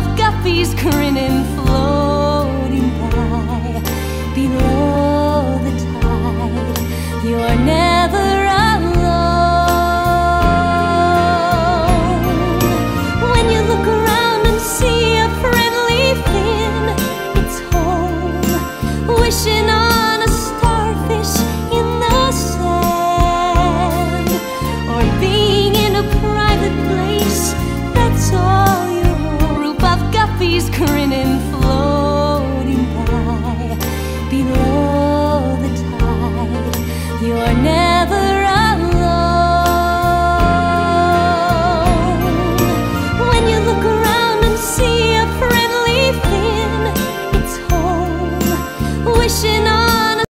of guppies grinning, floating by below the tide. You're never alone. When you look around and see a friendly fin, it's home. Wishing on a starfish in the sand, or being in a private place, that's all you want. Group of guppies grinning.